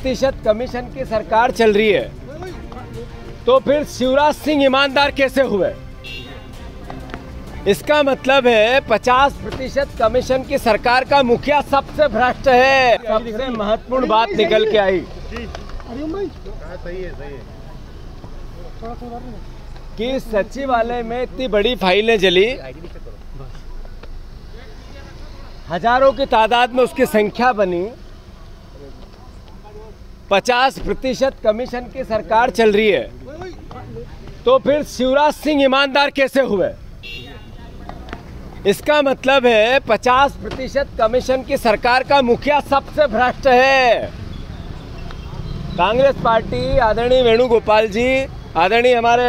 50% commission की सरकार चल रही है, तो फिर शिवराज सिंह ईमानदार कैसे हुए? इसका मतलब है 50% कमीशन की सरकार का मुखिया सबसे भ्रष्ट है। सबसे महत्वपूर्ण बात निकल के आई कि सचिवालय में इतनी बड़ी फाइलें जली, हजारों की तादाद में उसकी संख्या बनी, 50% कमीशन की सरकार चल रही है, तो फिर शिवराज सिंह ईमानदार कैसे हुए? इसका मतलब है 50% कमीशन की सरकार का मुखिया सबसे भ्रष्ट है। कांग्रेस पार्टी, आदरणीय वेणुगोपाल जी, आदरणीय हमारे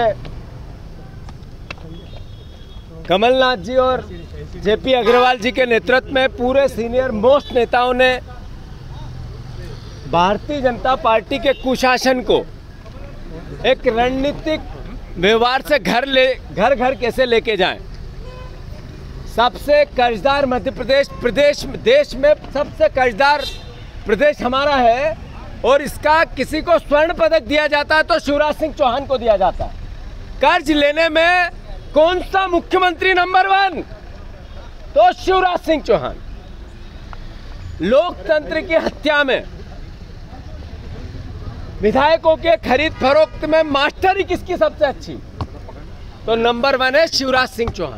कमलनाथ जी और जेपी अग्रवाल जी के नेतृत्व में पूरे सीनियर मोस्ट नेताओं ने भारतीय जनता पार्टी के कुशासन को एक रणनीतिक व्यवहार से घर घर कैसे लेके जाएं। सबसे कर्जदार मध्य प्रदेश देश में सबसे कर्जदार प्रदेश हमारा है, और इसका किसी को स्वर्ण पदक दिया जाता है तो शिवराज सिंह चौहान को दिया जाता है। कर्ज लेने में कौन सा मुख्यमंत्री नंबर 1? तो शिवराज सिंह चौहान। लोकतंत्र की हत्या में, विधायकों के खरीद फरोख्त में मास्टरी किसकी सबसे अच्छी? तो नंबर 1 है शिवराज सिंह चौहान।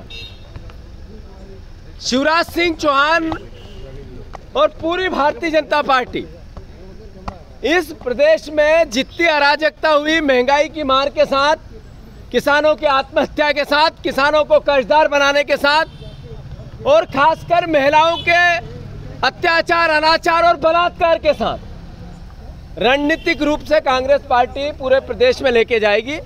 शिवराज सिंह चौहान और पूरी भारतीय जनता पार्टी इस प्रदेश में जितनी अराजकता हुई, महंगाई की मार के साथ, किसानों की आत्महत्या के साथ, किसानों को कर्जदार बनाने के साथ, और खासकर महिलाओं के अत्याचार, अनाचार और बलात्कार के साथ रणनीतिक रूप से कांग्रेस पार्टी पूरे प्रदेश में लेके जाएगी।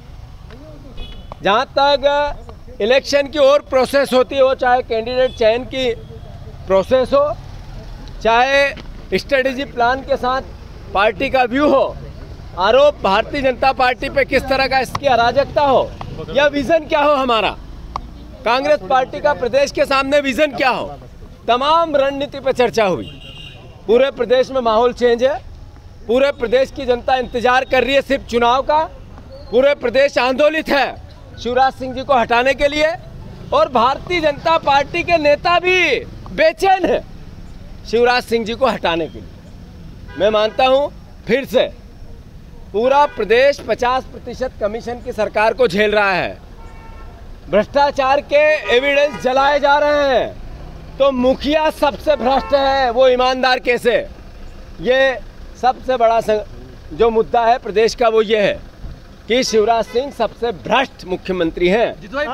जहां तक इलेक्शन की और प्रोसेस होती हो, चाहे कैंडिडेट चयन की प्रोसेस हो, चाहे स्ट्रेटेजी प्लान के साथ पार्टी का व्यू हो, आरोप भारतीय जनता पार्टी पे किस तरह का इसकी अराजकता हो, या विजन क्या हो हमारा, कांग्रेस पार्टी का प्रदेश के सामने विजन क्या हो, तमाम रणनीति पे चर्चा हुई। पूरे प्रदेश में माहौल चेंज है। पूरे प्रदेश की जनता इंतजार कर रही है सिर्फ चुनाव का। पूरे प्रदेश आंदोलित है शिवराज सिंह जी को हटाने के लिए, और भारतीय जनता पार्टी के नेता भी बेचैन है शिवराज सिंह जी को हटाने के लिए। मैं मानता हूं फिर से पूरा प्रदेश 50% कमीशन की सरकार को झेल रहा है। भ्रष्टाचार के एविडेंस जलाए जा रहे हैं, तो मुखिया सबसे भ्रष्ट है, वो ईमानदार कैसे? ये सबसे बड़ा जो मुद्दा है प्रदेश का, वो ये है कि शिवराज सिंह सबसे भ्रष्ट मुख्यमंत्री हैं।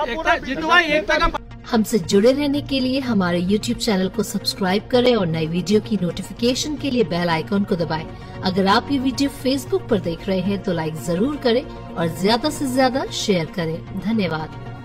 हमसे जुड़े रहने के लिए हमारे YouTube चैनल को सब्सक्राइब करें और नई वीडियो की नोटिफिकेशन के लिए बेल आइकॉन को दबाएं। अगर आप ये वीडियो Facebook पर देख रहे हैं तो लाइक जरूर करें और ज्यादा से ज्यादा शेयर करें। धन्यवाद।